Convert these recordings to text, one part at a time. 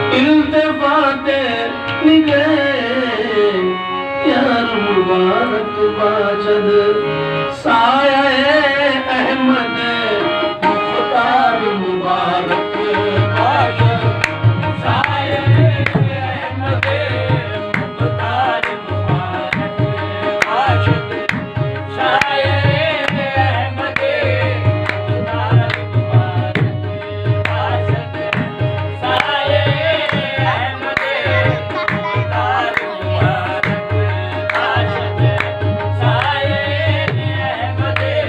इल्तिफाते निगाह यार मुबारक बाजद साया अहमद मुख्तार मुबारक बाजद साया अहमद मुख्तार मुबारक बाजद साया अहमद मुख्तार मुबारक बाजद साया अहमद मुख्तार मुबारक बाजद साया अहमद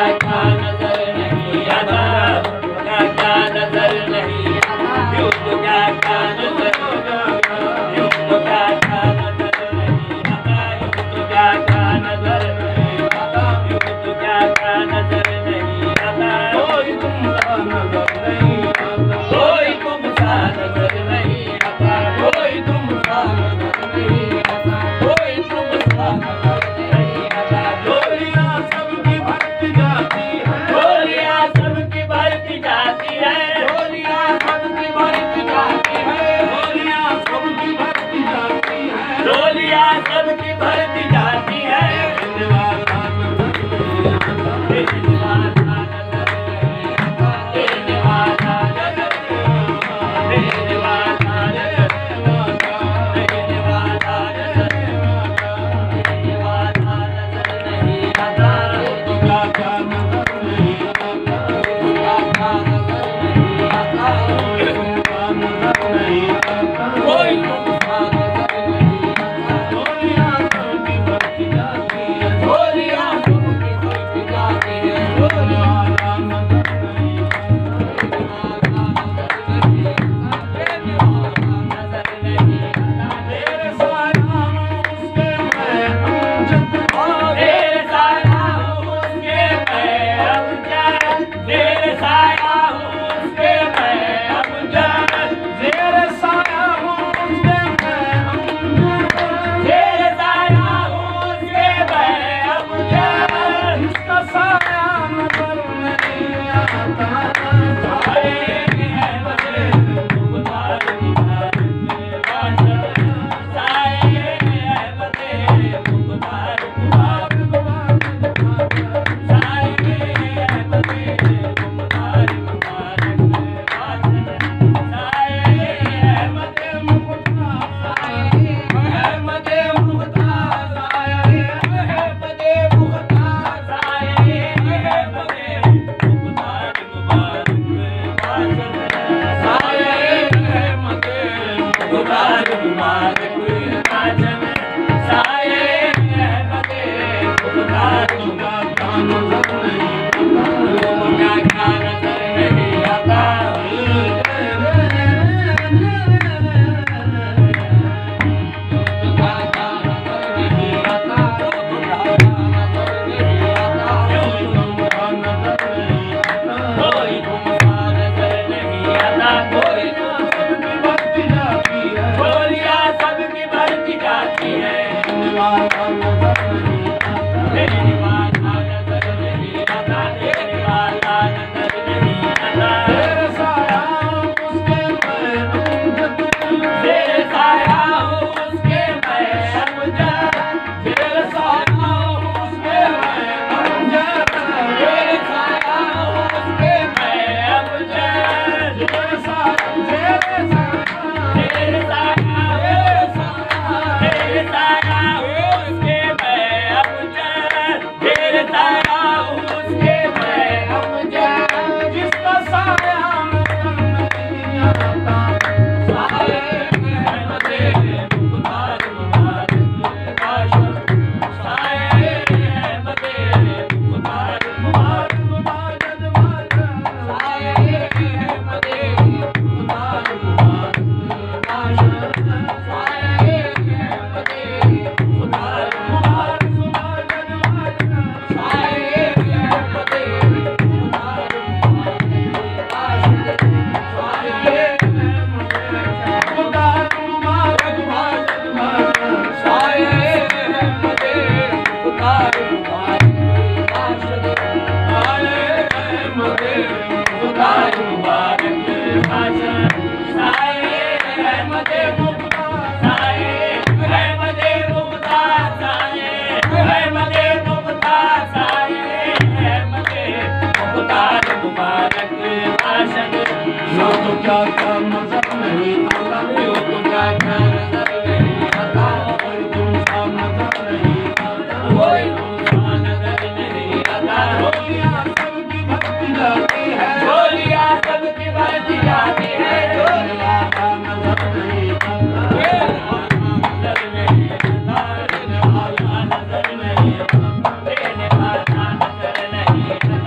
क्या नजर नहीं आता, क्या नजर नहीं आता, यूं तो क्या नजर, यूं तो क्या नजर नहीं आता, यूं तो क्या नजर नहीं आता, यूं तो क्या नजर नहीं आता, कोई तुमसा नजर नहीं आता, कोई तुमसा नजर नहीं आता, कोई तुमसा नजर नहीं आता, कोई तुमसा नजर नहीं आता। डोलियां सबकी भटक जाती है, डोलियां सबकी भटक जाती है, डोलियां सबकी भटक जाती है, डोलियां सबकी भटक जाती है, डोलियां सबकी भटक जाती है। देने वाला नजर नहीं आता, देने वाला नजर नहीं आता, देने वाला नजर नहीं आता, देने वाला नजर नहीं आता, देने वाला नजर नहीं आता, तो क्या नजर नहीं आता, क्या नजर नहीं आता, नजर नहीं आता, कोई तुमसा नजर नहीं आता। डोलियां सबकी भटक जाती है, डोलियां सबकी भटक जाती है, डोलियां नजर नहीं आता, देने वाला नजर नहीं आता, तेरे साया उसके मैं अमजद, तेरे साया उसके मैं अमजद, तेरे साया उसके मैं अमजद, तेरे साया उसके मैं अमजद, तेरे साया उसके मैं अमजद, इसका साया नजर नहीं आता, साए है बसे मुख्तार मुबारक बाशद, साए है बसे मुख्तार मुबारक बाशद, साए है बसे मुख्तार मुबारक बाशद, साए है बसे मुख्तार, साए है बसे मुख्तार, साए है बसे मुख्तार, साए है बसे मुख्तार मुबारक बाशद, साए है बसे मुख्तार मुबारक बाशद, साए है बसे मुख्तार मुबारक क्या नजर नहीं आता, कोई तुमसा नजर नहीं आता, कोई सबकी भटक जाती है, डोलियां सबकी भटक जाती है, देने वाला नजर नहीं आता, देने वाला नजर नहीं आता, देने वाला नजर नहीं आता, तेरे साया उसके मैं अमजद, तेरे साया उसके मैं अमजद, तेरे साया उसके मैं अमजद, तेरे साया उसके मैं अमजद, तेरे साया तेरे साया तेरे साया उसके मैं अमजद, तेरे साया उसके मैं अमजद, जिसका साया नजर नहीं आता, साए है बसे मुख्तार मुबारक बाशद, साए है बसे मुख्तार मुबारक बाशद, साए है बसे मुख्तार मुबारक बाशद, साए है बसे मुख्तार मुबारक बाशद, साए है बसे मुख्तार मुबारक बाशद, साए है बसे मुख्तार मुबारक बाशद, साए है बसे मुख्तार मुबारक बाशद, साए है बसे मुख्तार मुबारक बाशद, साए है बसे मुख्तार, साए है बसे मुख्तार, साए है बसे मुख्तार, साए है बसे मुख्तार मुबारक बाशद, यूं तो क्या नजर नहीं आता, यूं तो क्या नजर नहीं आता, कोई तुमसा नजर नहीं आता, कोई तुमसा नजर नहीं आता, डोलियां सबकी भटक जाती है, डोलियां सबकी भटक जाती है, डोलियां नजर नहीं आता, देने वाला नजर नहीं आता, देने वाला नजर नहीं आता, देने वाला नजर नहीं आता।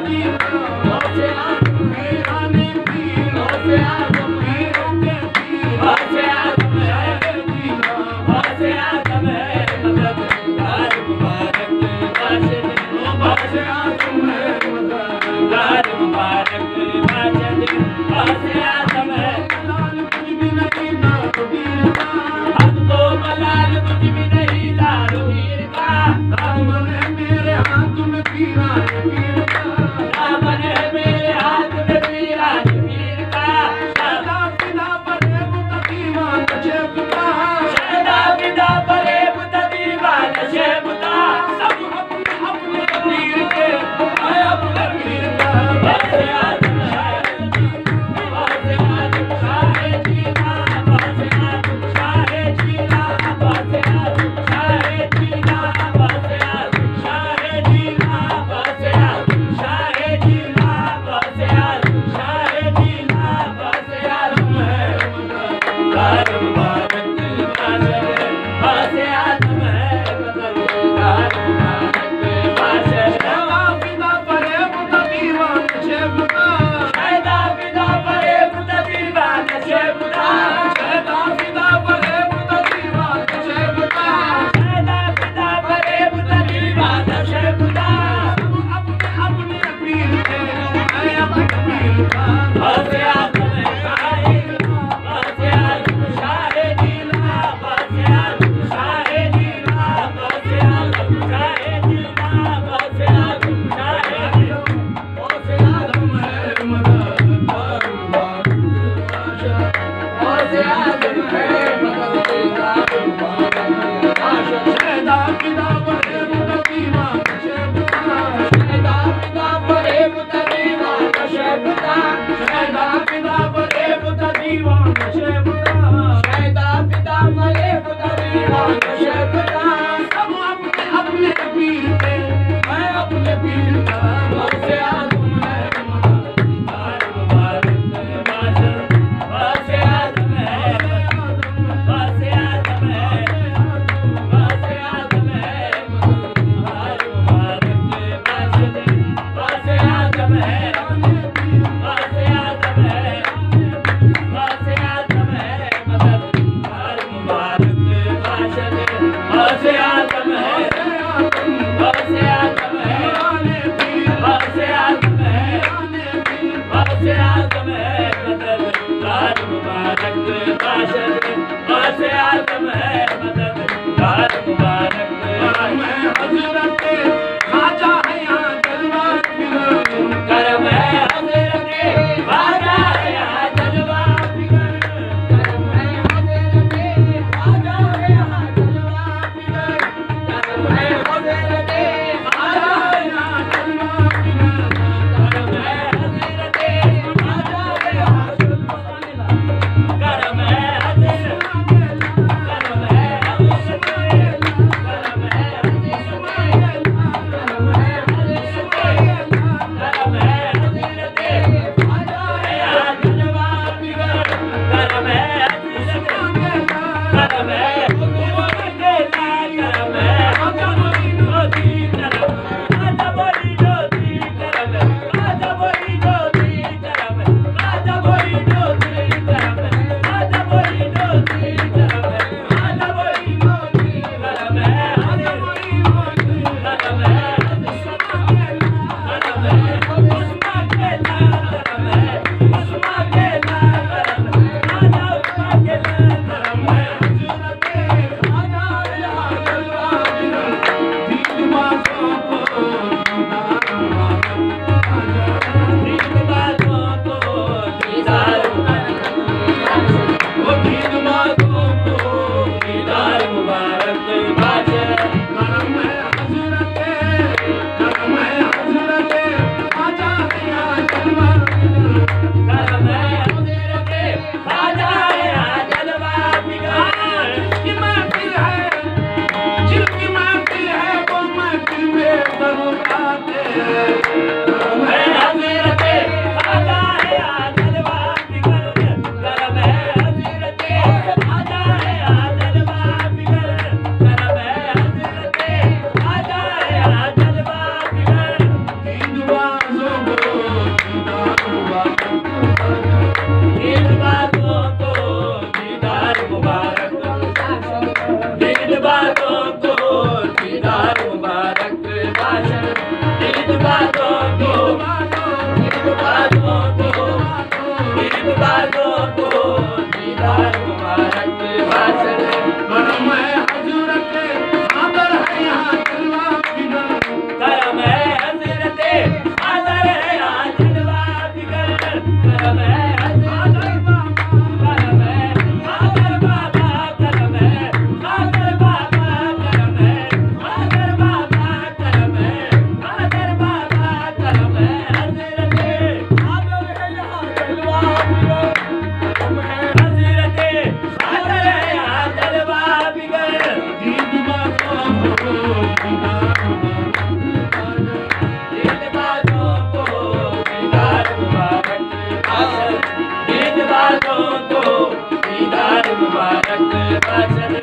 Hare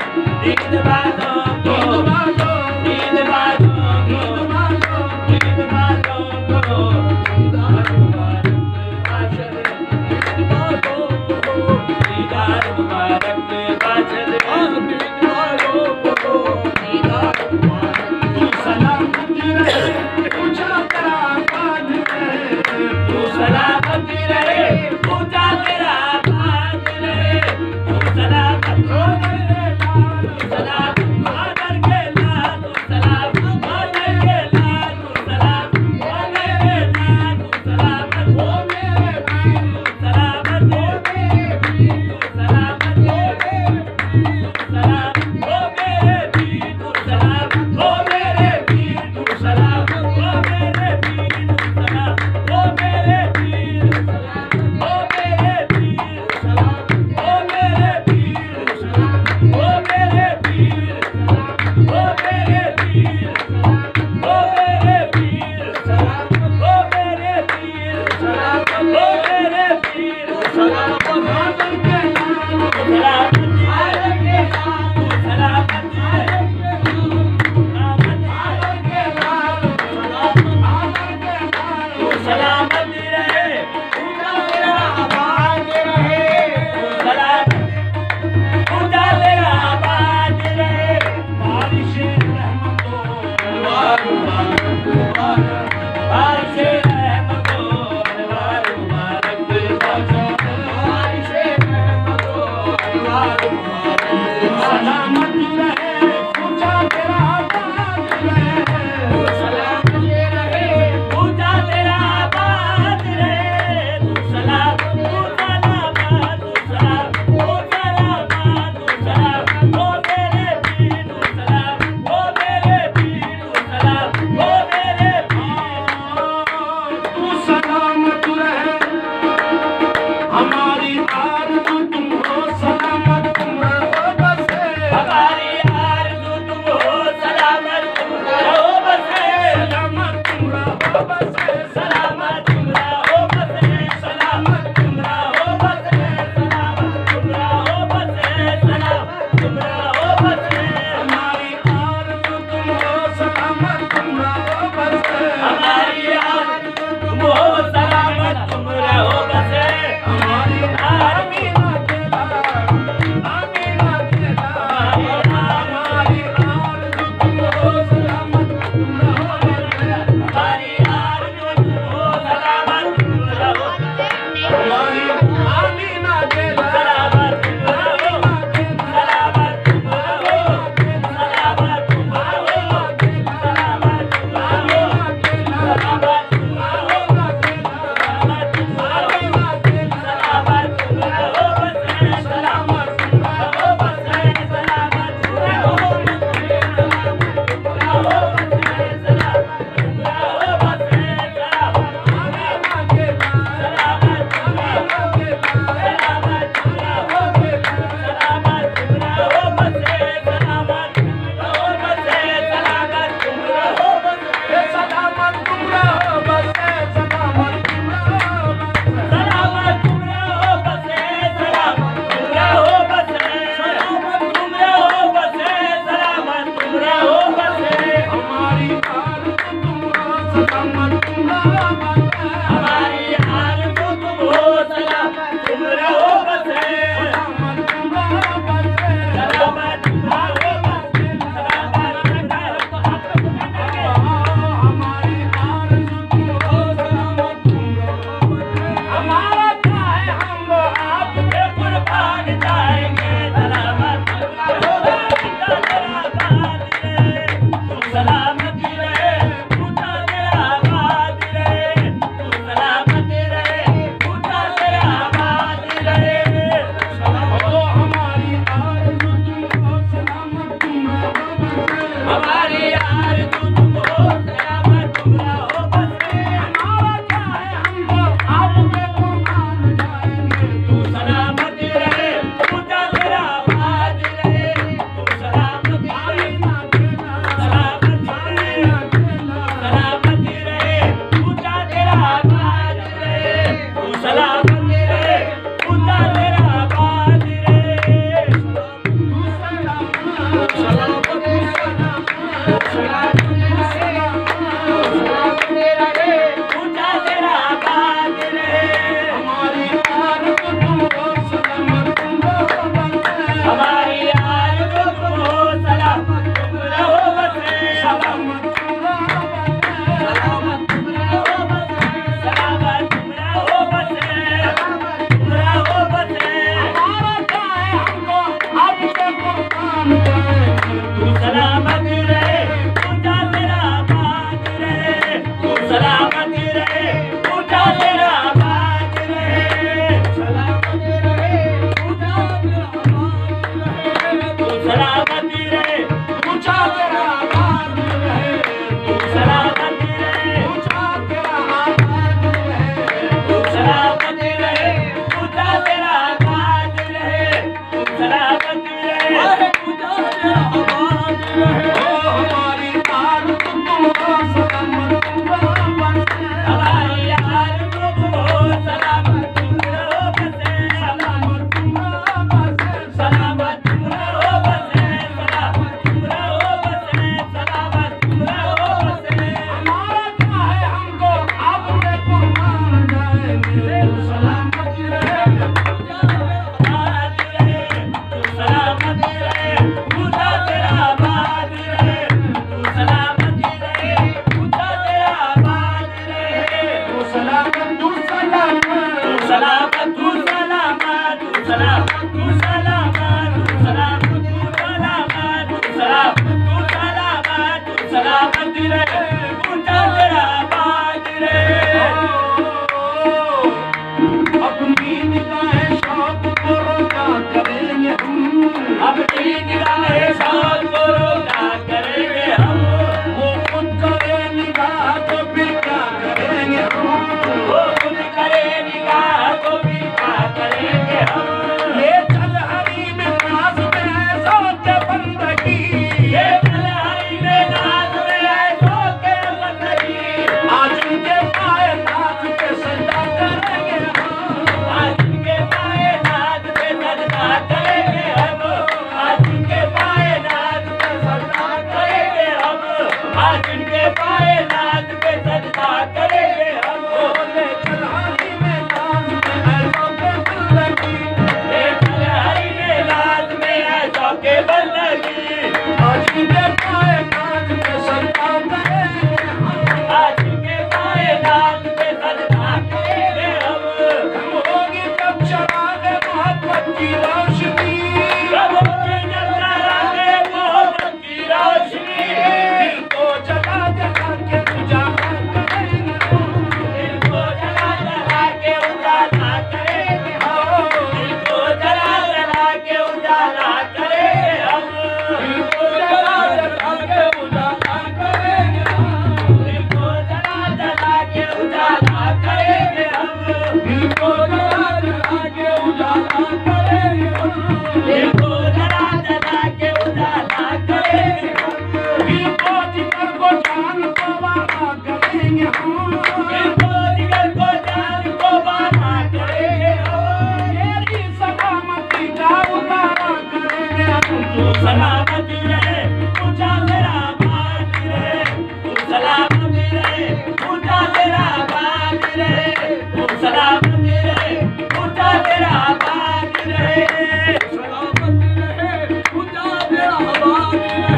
सलामत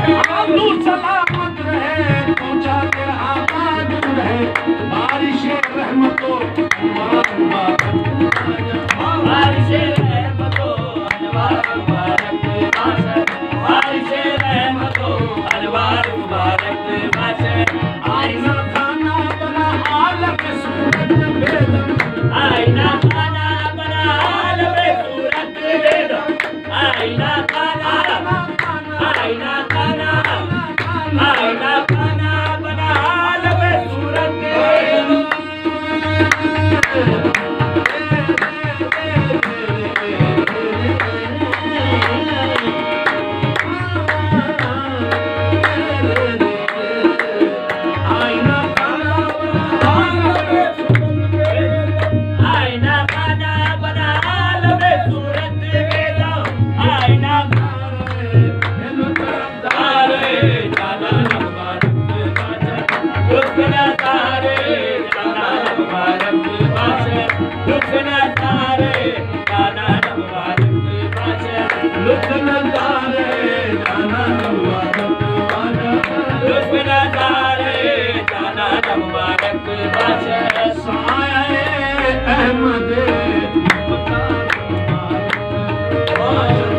तू सलामत रहे, तू जाते आबाद रहे, बारिश रहमतों अनवार मुबारक बारिश रहमतों अनवार मुबारक बाशे, बारिश रहमतों अनवार मुबारक बाशे। आईना खाना बना आलम सूरत बेदम, आईना खाना बना आलम सूरत बेदम, आईना खाना, आईना खाना, आईना खाना बना आलम सूरत बेदम। आईना खाना बना आलम सूरत बेदम, आईना तारे जाना मुबारक बाशे, लुत्फना तारे जाना मुबारक बाशे, लुत्फना तारे जाना मुबारक बाशे, लुत्फना तारे जाना मुबारक बाशे, लुत्फना तारे जाना मुबारक बाशे। साए अहमद मुख्तार मुबारक बाशे।